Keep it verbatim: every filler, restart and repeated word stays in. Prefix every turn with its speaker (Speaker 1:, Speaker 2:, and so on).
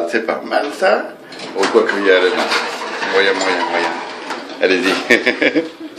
Speaker 1: c'est pas mal ça. Oh, quoi qu'il y a là. Moyen, moyen, moyen. Allez-y.